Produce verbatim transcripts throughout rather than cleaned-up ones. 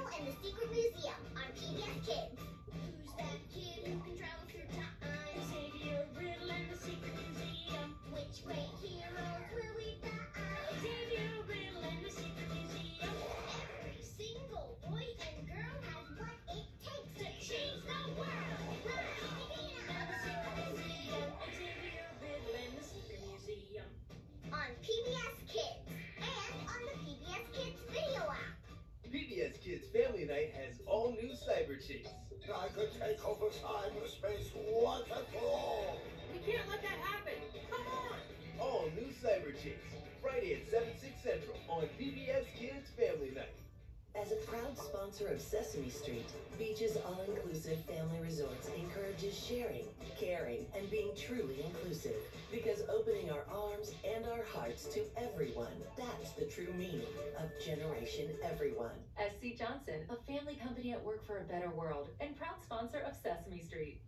and the Secret Museum on P B S Kids. Who's that kid who can travel through time? Xavier, Riddle, and the Secret Museum. Which great heroes will we find? Xavier, Riddle, and the Secret Museum. Every single boy and girl has what it takes to change the world. Now the Secret Museum. Xavier, Riddle, and the Secret Museum. On P B S Kids and on the P B S Kids video app. P B S Kids Family Night has all new Cyber Chase. I could take over cyberspace once and for all. We can't let that happen. Come on. All new Cyber Chase, Friday at seven, six Central on P B S Kids Family Night. As a proud sponsor of Sesame Street, Beach's all-inclusive family resorts encourages sharing, caring, and being truly inclusive. Because opening our arms and our hearts to everyone, that's the true meaning of Generation Everyone. S C Johnson, a family company at work for a better world, and proud sponsor of Sesame Street.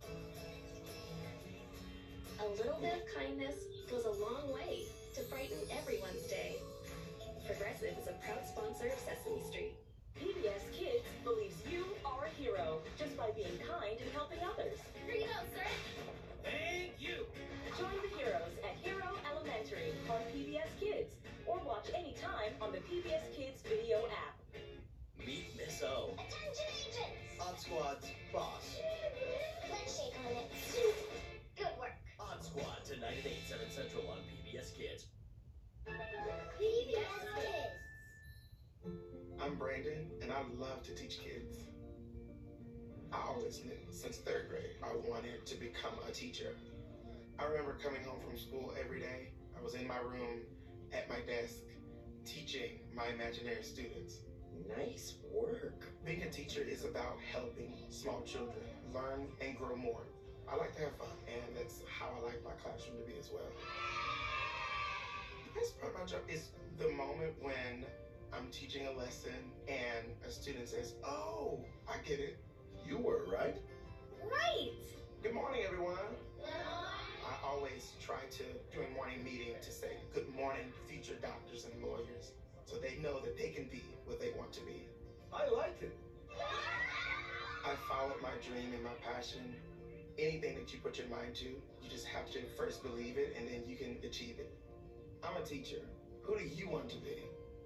A little bit of kindness goes a long way to brighten everyone's day. Progressive is a proud sponsor of Sesame Street. P B S Kids believes you are a hero just by being kind and helping others. Here you go, sir. Thank you. Join the heroes at Hero Elementary on P B S Kids or watch anytime on the P B S Kids video app. Meet Miss O. Attention agents. Odd Squad's boss. Let's shake on it. Good work. Odd Squad tonight at eight, seven Central on P B S Kids. P B S Kids. I'm Brandon, and I love to teach kids. I always knew, since third grade, I wanted to become a teacher. I remember coming home from school every day. I was in my room, at my desk, teaching my imaginary students. Nice work. Being a teacher is about helping small children learn and grow more. I like to have fun, and that's how I like my classroom to be as well. The best part of my job is the moment when I'm teaching a lesson and a student says, "Oh, I get it. You were right. Right. Good morning, everyone." I always try to, during morning meeting, to say, "Good morning, future doctors and lawyers," so they know that they can be what they want to be. I like it. I followed my dream and my passion. Anything that you put your mind to, you just have to first believe it, and then you can achieve it. I'm a teacher. Who do you want to be?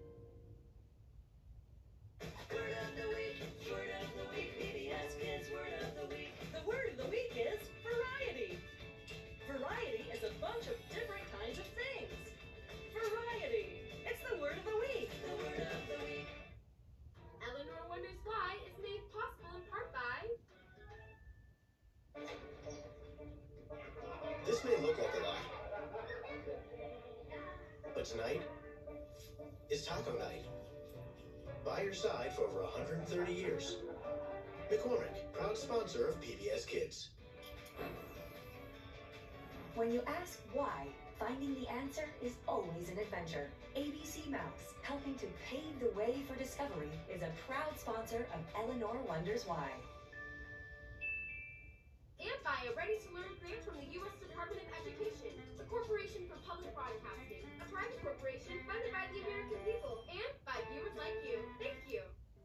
Word of the week, word of the week, P B S Kids word of the week. The word of the week is variety. Variety is a bunch of different kinds of things. Variety. It's the word of the week. The word of the week. Eleanor Wonders Why is made possible in part by... This may look like a lot, but tonight is taco night. By your side for over one hundred thirty years. McCormick, proud sponsor of P B S Kids. When you ask why, finding the answer is always an adventure. A B C Mouse, helping to pave the way for discovery, is a proud sponsor of Eleanor Wonders Why. And by a ready-to-learn grant from the U S Department of Education, the Corporation for Public Broadcasting, a private corporation funded by the American people, and by viewers like you. Thank you.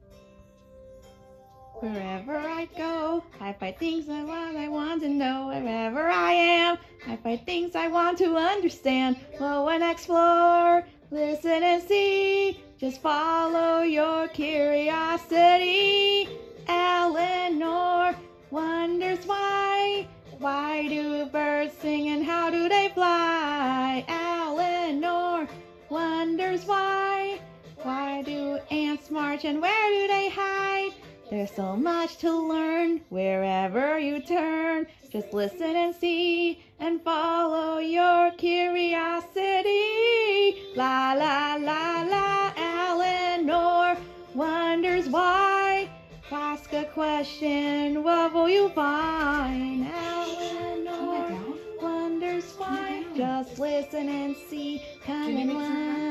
Wherever I go, I find things I want, I want to know. Wherever I am, I find things I want to understand. Go and explore, listen and see. Just follow your curiosity. Eleanor wonders why. Why do birds sing and how do they fly? Eleanor wonders why. Why do ants march and where do they hide? There's so much to learn wherever you turn. Just listen and see and follow your curiosity. La la la la, Eleanor wonders why. Ask a question, what will you find? Eleanor wonders why. Just listen and see. Come and learn.